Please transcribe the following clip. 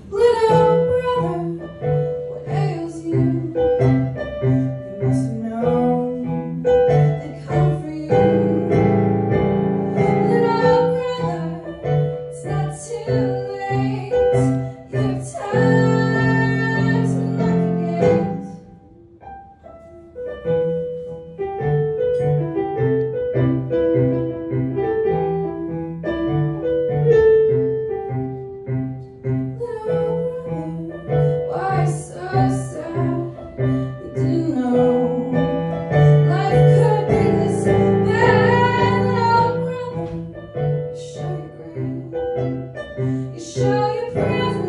Little brother, what ails you? You must have known they'd come for you. Little brother, it's not too late. You have time to knock again. Why so sad? You didn't know life could be this bad. Little brother, you show your grief, you show your presence.